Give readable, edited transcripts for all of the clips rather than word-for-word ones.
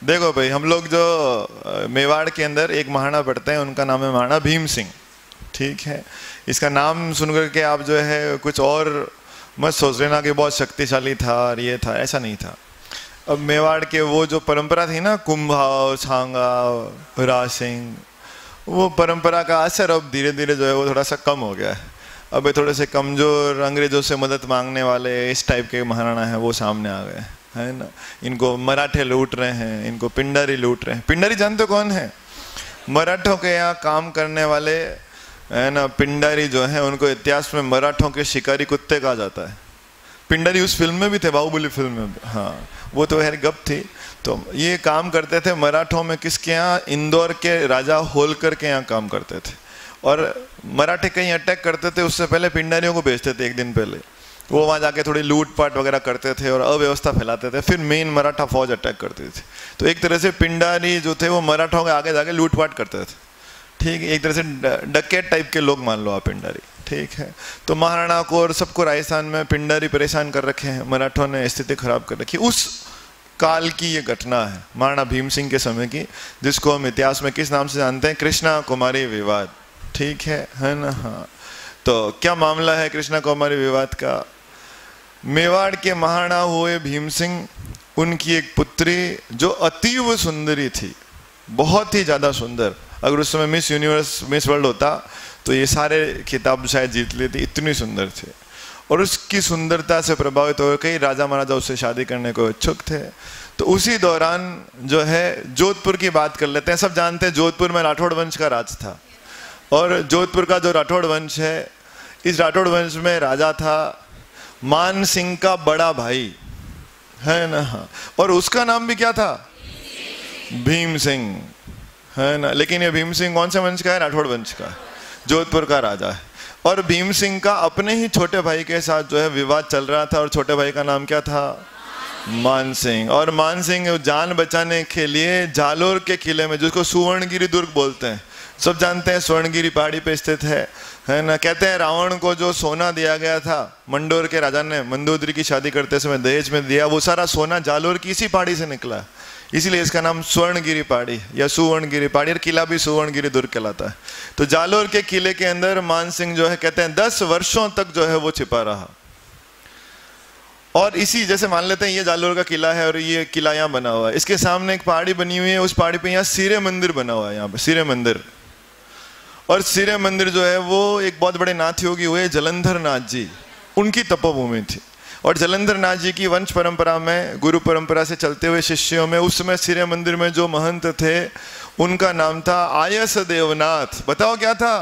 देखो भाई, हम लोग जो मेवाड़ के अंदर एक महाराणा पढ़ते हैं, उनका नाम है महाराणा भीम सिंह। ठीक है, इसका नाम सुनकर के आप जो है कुछ और मत सोच लेना कि बहुत शक्तिशाली था और ये था, ऐसा नहीं था। अब मेवाड़ के वो जो परंपरा थी ना, कुंभाव, छांगा, राज सिंह, वो परंपरा का असर अब धीरे धीरे जो है वो थोड़ा सा कम हो गया है। अब ये थोड़े से कमजोर, अंग्रेजों से मदद मांगने वाले इस टाइप के महाराणा हैं वो सामने आ गए, है ना। इनको मराठे लूट रहे हैं, इनको पिंडारी लूट रहे हैं। पिंडारी जानते हो कौन है? मराठों के यहाँ काम करने वाले, है ना, पिंडारी जो है उनको इतिहास में मराठों के शिकारी कुत्ते कहा जाता है। पिंडारी उस फिल्म में भी थे, बाहुबली फिल्म में। हाँ, वो तो खैर गप थी। तो ये काम करते थे मराठों में, किसके यहाँ? इंदौर के राजा होलकर के यहाँ काम करते थे। और मराठे कहीं अटैक करते थे उससे पहले पिंडारियों को भेजते थे एक दिन पहले। वो वहाँ जाके थोड़ी लूटपाट वगैरह करते थे और अव्यवस्था फैलाते थे, फिर मेन मराठा फौज अटैक करती थी। तो एक तरह से पिंडारी जो थे वो मराठों के आगे जाके लूटपाट करते थे। ठीक है, एक तरह से डकैत टाइप के लोग मान लो आप, पिंडारी। ठीक है, तो महाराणा को और सबको राजस्थान में पिंडारी परेशान कर रखे हैं, मराठों ने स्थिति खराब कर रखी। उस काल की ये घटना है महाराणा भीम सिंह के समय की, जिसको हम इतिहास में किस नाम से जानते हैं? कृष्णा कुमारी विवाद। ठीक है ना। हाँ, तो क्या मामला है कृष्णा कुमारी विवाद का? मेवाड़ के महाराणा हुए भीम सिंह, उनकी एक पुत्री जो अतीव सुंदरी थी, बहुत ही ज्यादा सुंदर। अगर उस समय मिस यूनिवर्स, मिस वर्ल्ड होता तो ये सारे खिताब शायद जीत लेती, इतनी सुंदर थी। और उसकी सुंदरता से प्रभावित होकर कई राजा महाराजा उससे शादी करने को इच्छुक थे। तो उसी दौरान जो है, जोधपुर की बात कर लेते हैं। सब जानते हैं जोधपुर में राठौड़ वंश का राज था। और जोधपुर का जो राठौड़ वंश है, इस राठौड़ वंश में राजा था मान सिंह का बड़ा भाई, है ना। और उसका नाम भी क्या था? भीम सिंह, है ना। लेकिन ये भीम सिंह कौन से वंश का है? राठौड़ वंश का, जोधपुर का राजा है। और भीम सिंह का अपने ही छोटे भाई के साथ जो है विवाद चल रहा था, और छोटे भाई का नाम क्या था? मान सिंह। और मान सिंह जान बचाने के लिए जालोर के किले में, जिसको सुवर्णगिरी दुर्ग बोलते हैं, सब जानते हैं, स्वर्णगिरी पहाड़ी पे स्थित है ना। कहते हैं रावण को जो सोना दिया गया था, मंडोर के राजा ने मंदोदरी की शादी करते समय दहेज में दिया, वो सारा सोना जालोर की इसी पहाड़ी से निकला, इसीलिए इसका नाम स्वर्णगिरी पहाड़ी या सुवर्णगिरी पहाड़ी, और किला भी सुवर्णगिरी दुर्ग कहलाता है। तो जालोर के किले के अंदर मान सिंह जो है, कहते हैं 10 वर्षों तक जो है वो छिपा रहा। और इसी, जैसे मान लेते हैं ये जालोर का किला है और ये किला यहाँ बना हुआ है, इसके सामने एक पहाड़ी बनी हुई है, उस पहाड़ी पे यहाँ सिरे मंदिर बना हुआ है, यहाँ पे सिरे मंदिर। और सिरे मंदिर जो है वो एक बहुत बड़े नाथ योगी हुए जलंधर नाथ जी, उनकी तपोभूमि थी। और जलंधर नाथ जी की वंश परंपरा में, गुरु परंपरा से चलते हुए शिष्यों में, उस समय सिरे मंदिर में जो महंत थे उनका नाम था आयस देवनाथ। बताओ क्या था?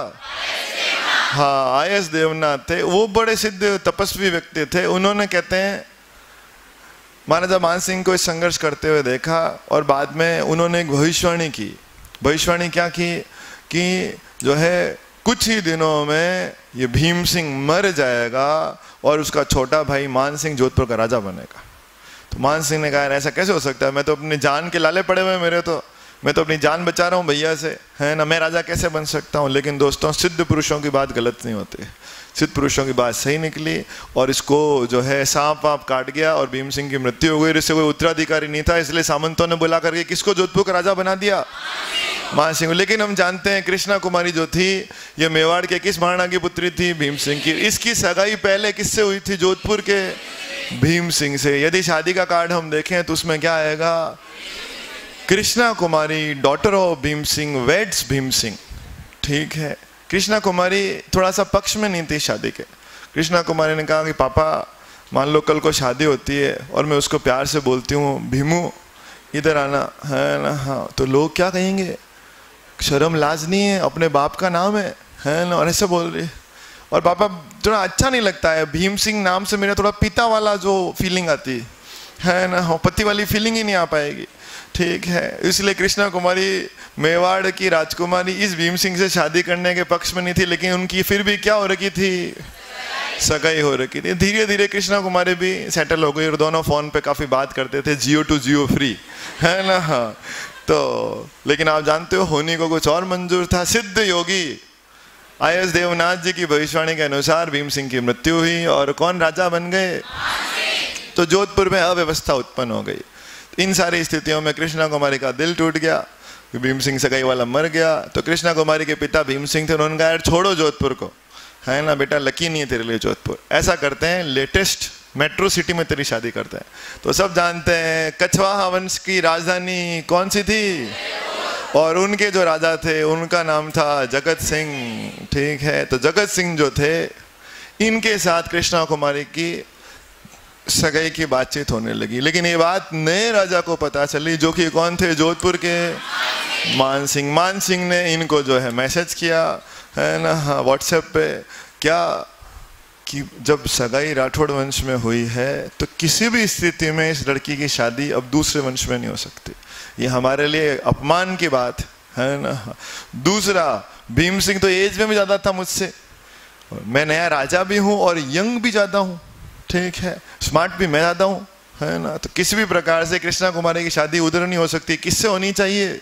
हाँ, आयस देवनाथ थे। वो बड़े सिद्ध तपस्वी व्यक्ति थे। उन्होंने, कहते हैं, महाराजा मान सिंह को इस संघर्ष करते हुए देखा और बाद में उन्होंने एक भविष्यवाणी की। भविष्यवाणी क्या की? कि जो है कुछ ही दिनों में ये भीम सिंह मर जाएगा और उसका छोटा भाई मान सिंह जोधपुर का राजा बनेगा। तो मान सिंह ने कहा, ऐसा कैसे हो सकता है? मैं तो अपनी जान के लाले पड़े हुए मेरे, तो मैं तो अपनी जान बचा रहा हूँ भैया से, है ना। मैं राजा कैसे बन सकता हूँ? लेकिन दोस्तों, सिद्ध पुरुषों की बात गलत नहीं होती, सिद्ध पुरुषों की बात सही निकली। और इसको जो है सांप वाप काट गया और भीम सिंह की मृत्यु हो गई। इससे कोई उत्तराधिकारी नहीं था, इसलिए सामंतों ने बुला करके किसको जोधपुर का राजा बना दिया? मान सिंह। लेकिन हम जानते हैं कृष्णा कुमारी जो थी, ये मेवाड़ के किस महाराणा की पुत्री थी? भीम सिंह की। इसकी सगाई पहले किससे हुई थी? जोधपुर के भीम सिंह से। यदि शादी का कार्ड हम देखें तो उसमें क्या आएगा? Krishna Kumari daughter of Bhim Singh weds Bhim Singh. ठीक है, कृष्णा कुमारी थोड़ा सा पक्ष में नहीं थी शादी के। कृष्णा कुमारी ने कहा कि पापा, मान लो कल को शादी होती है और मैं उसको प्यार से बोलती हूँ, भीमू इधर आना, है ना। हाँ, तो लोग क्या कहेंगे? शर्म लाज नहीं है, अपने बाप का नाम है ना। और ऐसे बोल रही, और पापा थोड़ा अच्छा नहीं लगता है, भीम सिंह नाम से मेरा थोड़ा पिता वाला जो फीलिंग आती है ना, पति वाली फीलिंग ही नहीं आ पाएगी। ठीक है, इसलिए कृष्णा कुमारी मेवाड़ की राजकुमारी इस भीम सिंह से शादी करने के पक्ष में नहीं थी, लेकिन उनकी फिर भी क्या हो रखी थी? सगाई हो रखी थी। धीरे धीरे कृष्णा कुमारी भी सेटल हो गई और दोनों फोन पे काफी बात करते थे, जियो टू जियो फ्री, है ना। हाँ, तो लेकिन आप जानते हो होनी को कुछ और मंजूर था। सिद्ध योगी आयस देवनाथ जी की भविष्यवाणी के अनुसार भीम सिंह की मृत्यु हुई और कौन राजा बन गए? तो जोधपुर में अव्यवस्था उत्पन्न हो गई। इन सारी स्थितियों में कृष्णा कुमारी का दिल टूट गया, भीम सिंह सगाई वाला मर गया। तो कृष्णा कुमारी के पिता भीम सिंह थे, उन्होंने कहा यार छोड़ो जोधपुर को, है ना बेटा, लकी नहीं है तेरे लिए जोधपुर। ऐसा करते हैं, लेटेस्ट मेट्रो सिटी में तेरी शादी करते हैं। तो सब जानते हैं कछवाहा वंश की राजधानी कौन सी थी, और उनके जो राजा थे उनका नाम था जगत सिंह, ठीक है। तो जगत सिंह जो थे, इनके साथ कृष्णा कुमारी की सगाई की बातचीत होने लगी। लेकिन ये बात नए राजा को पता चली, जो कि कौन थे, जोधपुर के मान सिंह। मान सिंह ने इनको जो है मैसेज किया, है ना, व्हाट्सएप पे, क्या कि जब सगाई राठौड़ वंश में हुई है तो किसी भी स्थिति में इस लड़की की शादी अब दूसरे वंश में नहीं हो सकती, ये हमारे लिए अपमान की बात है ना। दूसरा, भीम सिंह तो एज में भी ज्यादा था मुझसे, मैं नया राजा भी हूं और यंग भी ज्यादा हूं, ठीक है, स्मार्ट भी मैं ज्यादा हूं, है ना। तो किसी भी प्रकार से कृष्णा कुमारी की शादी उधर नहीं हो सकती, किससे होनी चाहिए,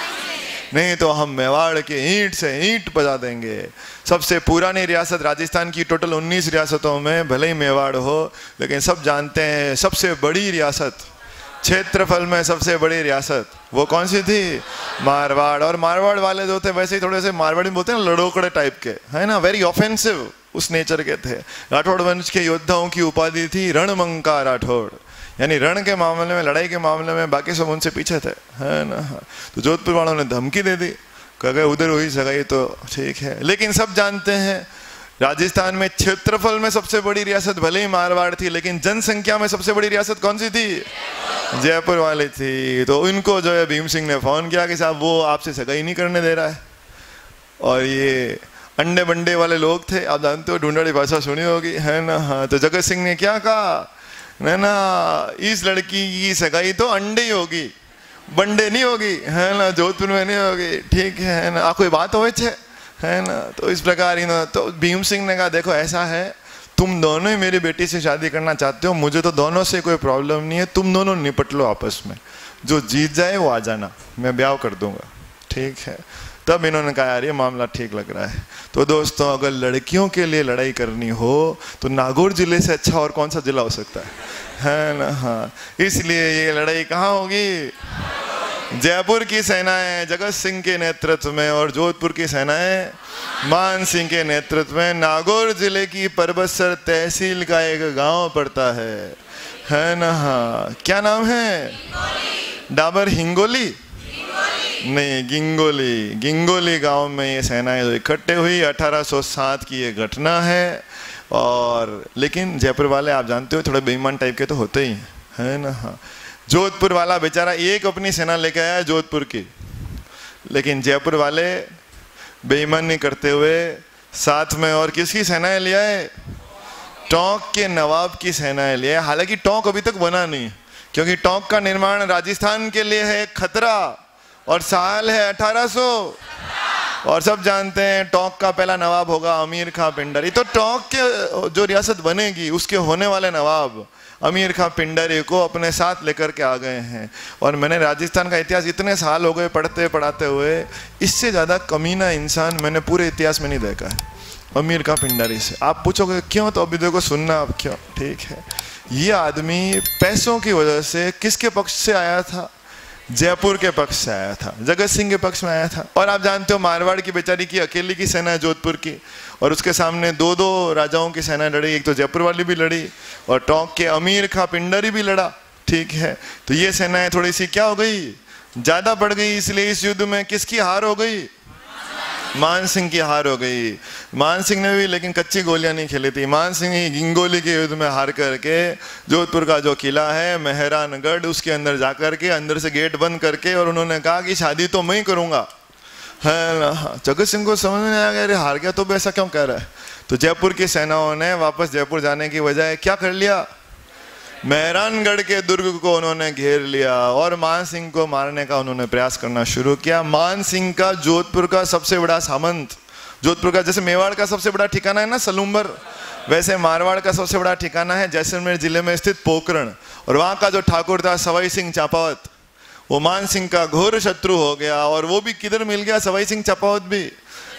नहीं तो हम मेवाड़ के ईंट से ईंट बजा देंगे। सबसे पुरानी रियासत राजस्थान की, टोटल 19 रियासतों में भले ही मेवाड़ हो, लेकिन सब जानते हैं सबसे बड़ी रियासत, क्षेत्रफल में सबसे बड़ी रियासत वो कौन सी थी, मारवाड़। और मारवाड़ वाले जो थे वैसे ही थोड़े से मारवाड़ी बोलते हैं लड़ोकड़े टाइप के, है ना, वेरी ऑफेंसिव उस नेचर के थे। राठौड़ वंश के योद्धाओं की उपाधि थी रणमंका राठौड़, यानी रण के मामले में, लड़ाई के मामले में बाकी सब उनसे पीछे थे, है ना। तो जोधपुर वालों ने धमकी दे दी, कहा उधर हुई सगाई तो ठीक है। लेकिन सब जानते हैं राजस्थान में क्षेत्रफल में सबसे बड़ी रियासत भले ही मारवाड़ थी, लेकिन जनसंख्या में सबसे बड़ी रियासत कौन सी थी, जयपुर वाली थी। तो इनको जो है भीम सिंह ने फोन किया कि साहब वो आपसे सगाई नहीं करने दे रहा है। और ये अंडे बंडे वाले लोग थे, आप जानते हो, ढूंढाड़ी भाषा सुनी होगी, है ना। हाँ, तो जगत सिंह ने क्या कहा, ना इस लड़की की सगाई तो अंडे ही होगी, बंडे नहीं होगी, है ना, जोधपुर में नहीं होगी, ठीक है ना, कोई बात हो है ना। तो इस प्रकार तो भीम सिंह ने कहा देखो ऐसा है, तुम दोनों ही मेरी बेटी से शादी करना चाहते हो, मुझे तो दोनों से कोई प्रॉब्लम नहीं है, तुम दोनों निपट लो आपस में, जो जीत जाए वो आ जाना, मैं ब्याह कर दूंगा, ठीक है। तब इन्होंने कहा यार ये मामला ठीक लग रहा है। तो दोस्तों, अगर लड़कियों के लिए लड़ाई करनी हो तो नागौर जिले से अच्छा और कौन सा जिला हो सकता है ना। हाँ, इसलिए ये लड़ाई कहाँ होगी, जयपुर की सेनाएं जगत सिंह के नेतृत्व में और जोधपुर की सेनाएं मान सिंह के नेतृत्व में। नागौर जिले की परबतसर तहसील का एक गांव पड़ता है ना। हाँ, क्या नाम है, डाबर हिंगोली नहीं, गिंगोली। गिंगोली गांव में ये सेनाएं जो इकट्ठे हुई, 1807 की ये घटना है। और लेकिन जयपुर वाले आप जानते हो थोड़े बेईमान टाइप के तो होते ही है ना। हाँ, जोधपुर वाला बेचारा एक अपनी सेना लेके आया जोधपुर की, लेकिन जयपुर वाले बेईमानी करते हुए साथ में और किसकी सेनाएं ले आए, टोंक के नवाब की सेनाएं ले आए। हालांकि टोंक अभी तक बना नहीं, क्योंकि टोंक का निर्माण राजस्थान के लिए है खतरा, और साल है 1800। और सब जानते हैं टोंक का पहला नवाब होगा अमीर खां पिंडरी। तो टोंक के जो रियासत बनेगी उसके होने वाले नवाब अमीर खां पिंडरी को अपने साथ लेकर के आ गए हैं। और मैंने राजस्थान का इतिहास इतने साल हो गए पढ़ते पढ़ाते हुए, इससे ज़्यादा कमीना इंसान मैंने पूरे इतिहास में नहीं देखा है अमीर खां पिंडरी से। आप पूछोगे क्यों, तो अभी देखो सुनना आप क्यों, ठीक है। ये आदमी पैसों की वजह से किसके पक्ष से आया था, जयपुर के पक्ष से आया था, जगत सिंह के पक्ष में आया था। और आप जानते हो मारवाड़ की बेचारी की अकेली की सेना है जोधपुर की, और उसके सामने दो दो राजाओं की सेना लड़ी, एक तो जयपुर वाली भी लड़ी और टोंक के अमीर खां पिंडरी भी लड़ा, ठीक है। तो ये सेनाएं थोड़ी सी क्या हो गई, ज्यादा बढ़ गई, इसलिए इस युद्ध में किसकी हार हो गई, मान सिंह की हार हो गई। मान सिंह ने भी लेकिन कच्ची गोलियां नहीं खेली थी। मान सिंह ही गिंगोली के युद्ध में हार करके जोधपुर का जो किला है मेहरानगढ़, उसके अंदर जाकर के अंदर से गेट बंद करके, और उन्होंने कहा कि शादी तो मैं ही करूंगा, है ना। जगत सिंह को समझ में आ गया अरे हार गया तो ऐसा क्यों कह रहा है। तो जयपुर की सेनाओं ने वापस जयपुर जाने की बजाय क्या कर लिया, मेहरानगढ़ के दुर्ग को उन्होंने घेर लिया और मान सिंह को मारने का उन्होंने प्रयास करना शुरू किया। मान सिंह का जोधपुर का सबसे बड़ा सामंत, जोधपुर का जैसे मेवाड़ का सबसे बड़ा ठिकाना है ना सलूम्बर, वैसे मारवाड़ का सबसे बड़ा ठिकाना है जैसलमेर जिले में स्थित पोखरण। और वहां का जो ठाकुर था सवाई सिंह चापावत, वो मान सिंह का घोर शत्रु हो गया। और वो भी किधर मिल गया, सवाई सिंह चापावत भी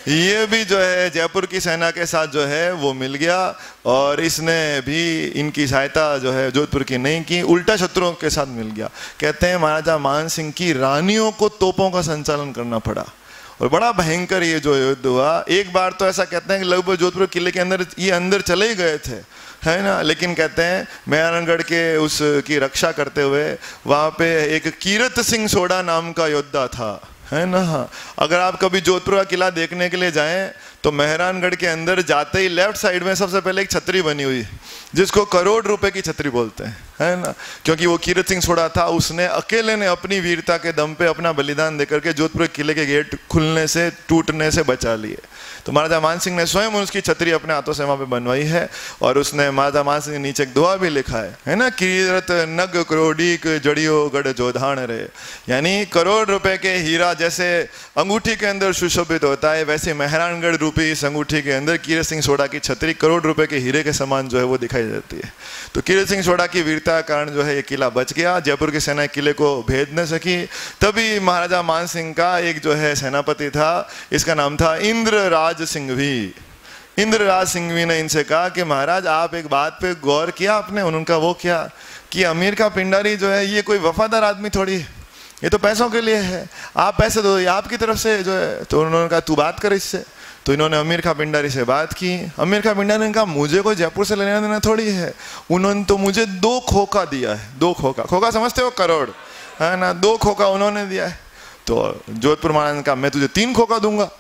ये भी जो है जयपुर की सेना के साथ जो है वो मिल गया, और इसने भी इनकी सहायता जो है जोधपुर की नहीं की, उल्टा शत्रुओं के साथ मिल गया। कहते हैं महाराजा मान सिंह की रानियों को तोपों का संचालन करना पड़ा, और बड़ा भयंकर ये जो युद्ध हुआ। एक बार तो ऐसा कहते हैं कि लगभग जोधपुर किले के अंदर ये अंदर चले ही गए थे, है ना, लेकिन कहते हैं मेहरानगढ़ के उसकी रक्षा करते हुए वहाँ पे एक कीरत सिंह सोडा नाम का योद्धा था, है ना। अगर आप कभी जोधपुर का किला देखने के लिए जाएं तो मेहरानगढ़ के अंदर जाते ही लेफ्ट साइड में सबसे पहले एक छतरी बनी हुई, जिसको करोड़ रुपए की छतरी बोलते हैं, है ना, क्योंकि वो कीरत सिंह सोडा था। उसने अकेले ने अपनी वीरता के दम पे अपना बलिदान देकर के जोधपुर किले के गेट खुलने से, टूटने से बचा लिए। तो महाराजा मान सिंह ने स्वयं उसकी छतरी अपने हाथों से वहां पे बनवाई है, और उसने महाराजा मान सिंह ने नीचे एक दुआ भी लिखा है ना, कीरत नग क्रोडीक जड़ियो गढ़ जोधान रे, यानी करोड़ रुपए के हीरा जैसे अंगूठी के अंदर सुशोभित होता है, वैसे मेहरानगढ़ रूपी इस अंगूठी के अंदर कीरत सिंह सोडा की छतरी करोड़ रुपए के हीरे के समान जो है वो दिखाई देती है। तो कीरत सिंह सोडा की वीरता के कारण जो है ये किला बच गया, जयपुर की सेना किले को भेद न सकी। तभी महाराजा मान सिंह का एक जो है सेनापति था, इसका नाम था इंद्रराज सिंघवी। इंद्रराज सिंघवी ने इनसे कहा कि महाराज आप एक बात पे गौर किया आपने? उनका वो क्या कि अमीर का पिंडारी जो है ये कोई वफादार आदमी थोड़ी है, ये तो पैसों के लिए है, आप पैसे दो, ये आपकी तरफ से जो है। तो उन्होंने कहा तू बात कर इससे। तो इन्होंने अमीर खां पिंडारी से बात की। अमीर खां पिंडारी ने कहा मुझे कोई जयपुर से लेना देना थोड़ी है, उन्होंने तो मुझे 2 खोखा दिया है। 2 खोखा, खोखा समझते हो? करोड़, है ना। 2 खोखा उन्होंने दिया है। तो जोधपुर महाराज ने कहा मैं तुझे 3 खोखा दूंगा।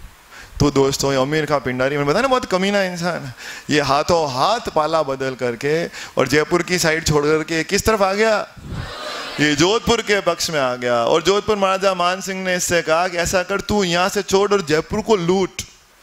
तो दोस्तों ये अमीर खां पिंडारी, मैंने बताया ना बहुत कमीना इंसान है, ये हाथों हाथ पाला बदल करके और जयपुर की साइड छोड़ करके किस तरफ आ गया? ये जोधपुर के पक्ष में आ गया। और जोधपुर महाराजा मान सिंह ने इससे कहा कि ऐसा कर तू यहाँ से छोड़ और जयपुर को लूट,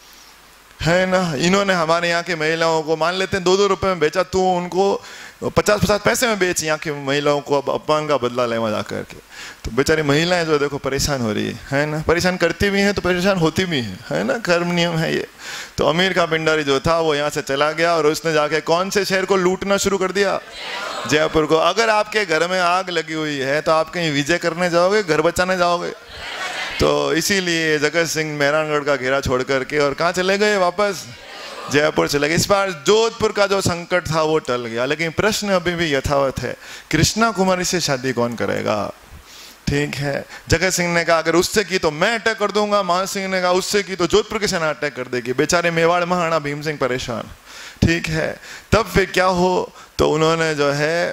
है ना। इन्होंने हमारे यहाँ के महिलाओं को मान लेते हैं 2-2 रुपए में बेचा, तू उनको 50-50 पैसे में बेच यहाँ की महिलाओं को, अब अपमान का बदला लेवा जा करके। तो बेचारी महिलाएं जो देखो परेशान हो रही है ना, परेशान करती भी हैं तो परेशान होती भी है ना, कर्म नियम है ये। तो अमीर खां पिंडारी जो था वो यहाँ से चला गया और उसने जाके कौन से शहर को लूटना शुरू कर दिया? जयपुर को। अगर आपके घर में आग लगी हुई है तो आप कहीं विजय करने जाओगे, घर बचाने जाओगे? तो इसीलिए जगत सिंह मेहरानगढ़ का घेरा छोड़ करके और कहाँ चले गए? वापस जयपुर चले गए। इस बार जोधपुर का जो संकट था वो टल गया, लेकिन प्रश्न अभी भी यथावत है, कृष्णा कुमारी से शादी कौन करेगा? ठीक है, जगत सिंह ने कहा अगर उससे की तो मैं अटैक कर दूंगा, मान सिंह ने कहा उससे की तो जोधपुर की सेना अटैक कर देगी। बेचारे मेवाड़ महाराणा भीम सिंह परेशान। ठीक है, तब फिर क्या हो, तो उन्होंने जो है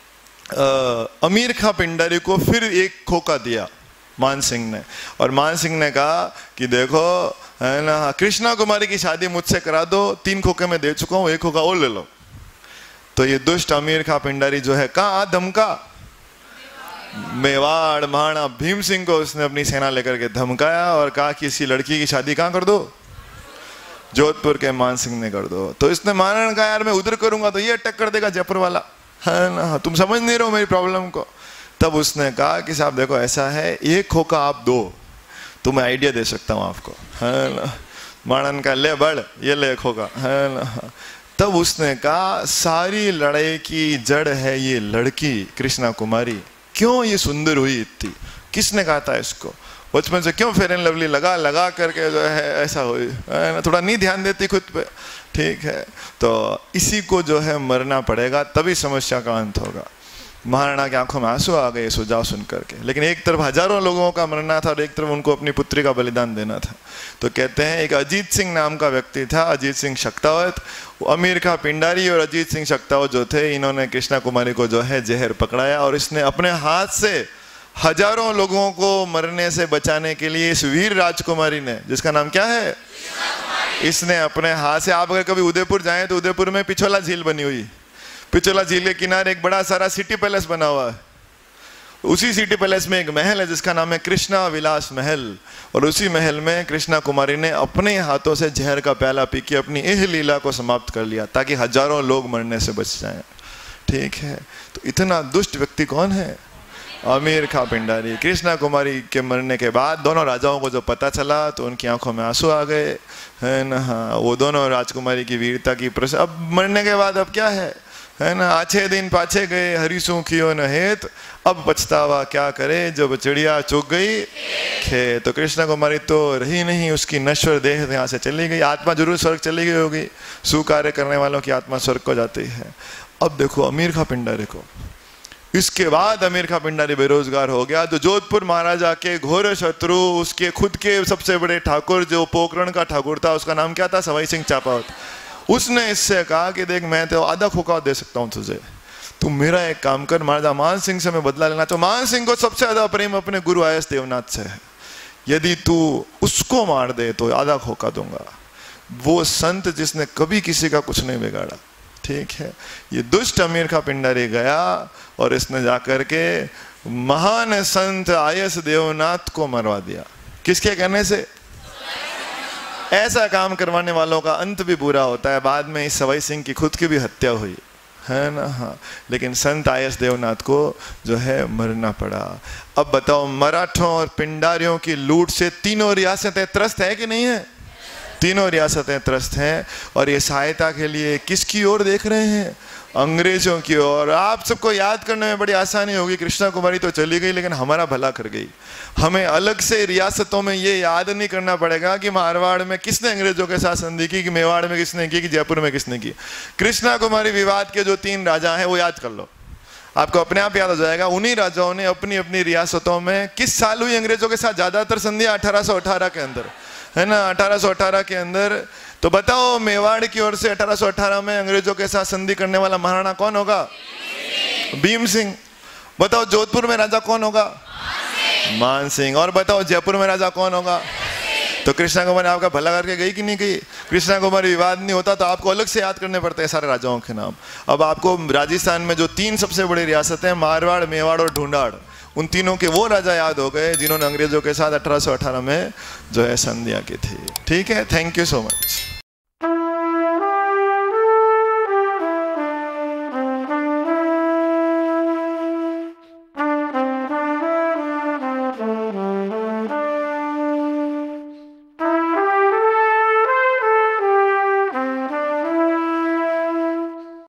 अमीर खां पिंडारी को फिर एक खोखा दिया मान सिंह ने, और मान सिंह ने कहा कि देखो है ना, कृष्णा कुमारी की शादी मुझसे करा दो, 3 खोखे में दे चुका हूं, 1 खोखा और ले लो। तो ये दुष्ट अमीर खां पिंडारी जो है कहाँ धमका? मेवाड़ महाराणा भीम सिंह को उसने अपनी सेना लेकर के धमकाया और कहा कि इसी लड़की की शादी कहाँ कर दो? जोधपुर के मान सिंह ने कर दो। तो इसने मानन कहा यार मैं उधर करूंगा तो ये अटैक कर देगा जयपुर वाला, है ना, तुम समझ नहीं रहे हो मेरी प्रॉब्लम को। तब उसने कहा कि साहब देखो ऐसा है, 1 खोखा आप दो तो मैं आइडिया दे सकता हूँ आपको, है ना। मानन का ले बढ़, ये ले खोखा, है ना। तब उसने कहा सारी लड़ाई की जड़ है ये लड़की कृष्णा कुमारी, क्यों ये सुंदर हुई इतनी, किसने कहा था इसको? बचपन से क्यों फेयर एंड लवली लगा करके जो है ऐसा हुई, है ना, थोड़ा नहीं ध्यान देती खुद पे। ठीक है, तो इसी को जो है मरना पड़ेगा, तभी समस्या का अंत होगा। महाराणा की आंखों में आंसू आ गए सुझाव सुन करके, लेकिन एक तरफ हजारों लोगों का मरना था और एक तरफ उनको अपनी पुत्री का बलिदान देना था। तो कहते हैं एक अजीत सिंह नाम का व्यक्ति था, अजीत सिंह शक्तावत, अमीर खां पिंडारी और अजीत सिंह शक्तावत जो थे, इन्होंने कृष्णा कुमारी को जो है जहर पकड़ाया और इसने अपने हाथ से हजारों लोगों को मरने से बचाने के लिए इस वीर राजकुमारी ने, जिसका नाम क्या है, इसने अपने हाथ से, आप अगर कभी उदयपुर जाएं तो उदयपुर में पिछोला झील बनी हुई, पिछोला झील के किनारे एक बड़ा सारा सिटी पैलेस बना हुआ है। उसी सिटी पैलेस में एक महल है जिसका नाम है कृष्णा विलास महल, और उसी महल में कृष्णा कुमारी ने अपने हाथों से जहर का प्याला पी के अपनी एह लीला को समाप्त कर लिया ताकि हजारों लोग मरने से बच जाएं। ठीक है, तो इतना दुष्ट व्यक्ति कौन है? अमीर खां पिंडारी। कृष्णा कुमारी के मरने के बाद दोनों राजाओं को जो पता चला तो उनकी आंखों में आंसू आ गए, है ना। वो दोनों राजकुमारी की वीरता की प्रशंसा, अब मरने के बाद अब क्या है है ना। आछे दिन पाछे गए हरिसू कियो न हेत, अब पछतावा क्या करे जब चिड़िया चुग गई खेत। तो कृष्ण कुमारी तो रही नहीं, उसकी नश्वर देह यहाँ से चली गई। आत्मा जरूर स्वर्ग चली गई होगी, सुकार्य करने वालों की आत्मा स्वर्ग को जाती है। अब देखो अमीर का पिंडारी को, इसके बाद अमीर का पिंडारी बेरोजगार हो गया। जो जोधपुर महाराजा के घोर शत्रु, उसके खुद के सबसे बड़े ठाकुर, जो पोखरण का ठाकुर था, उसका नाम क्या था, सवाई सिंह चापावत, उसने इससे कहा कि देख मैं तो आधा खोखा दे सकता हूं तुझे, तू मेरा एक काम कर, महाराजा मान सिंह से मैं बदला लेना। तो मान सिंह को सबसे ज्यादा प्रेम अपने गुरु आयस देवनाथ से है, यदि तू उसको मार दे तो आधा खोखा दूंगा। वो संत जिसने कभी किसी का कुछ नहीं बिगाड़ा, ठीक है। ये दुष्ट अमीर का पिंडारी गया और इसने जाकर के महान संत आयस देवनाथ को मरवा दिया। किसके कहने से? ऐसा काम करवाने वालों का अंत भी बुरा होता है। बाद में इस सवाई सिंह की खुद की भी हत्या हुई है ना, हाँ। लेकिन संत आयस देवनाथ को जो है मरना पड़ा। अब बताओ, मराठों और पिंडारियों की लूट से तीनों रियासतें त्रस्त है कि नहीं है? तीनों रियासतें त्रस्त हैं। और ये सहायता के लिए किसकी ओर देख रहे हैं? अंग्रेजों की ओर। आप सबको याद करने में बड़ी आसानी होगी, कृष्णा कुमारी तो चली गई लेकिन हमारा भला कर गई। हमें अलग से रियासतों में ये याद नहीं करना पड़ेगा कि मारवाड़ में किसने अंग्रेजों के साथ संधि की, कि मेवाड़ में किसने की, कि जयपुर में किसने की। कृष्णा कुमारी विवाद के जो 3 राजा हैं वो याद कर लो, आपको अपने आप याद हो जाएगा। उन्हीं राजाओं ने अपनी अपनी रियासतों में किस साल हुई अंग्रेजों के साथ ज्यादातर संधियां? 1818 के अंदर, है ना, 1818 के अंदर। तो बताओ, मेवाड़ की ओर से 1818 में अंग्रेजों के साथ संधि करने वाला महाराणा कौन होगा? भीम सिंह। बताओ, जोधपुर में राजा कौन होगा? मान सिंह। और बताओ, जयपुर में राजा कौन होगा? तो कृष्णा कुमारी आपका भला करके गई कि नहीं गई? कृष्णा कुमारी विवाद नहीं होता तो आपको अलग से याद करने पड़ते हैं सारे राजाओं के नाम। अब आपको राजस्थान में जो 3 सबसे बड़ी रियासतें हैं, मारवाड़, मेवाड़ और ढूंढाड़, उन तीनों के वो राजा याद हो गए जिन्होंने अंग्रेजों के साथ 1818 में जो है संधियां की थी। ठीक है, थैंक यू सो मच।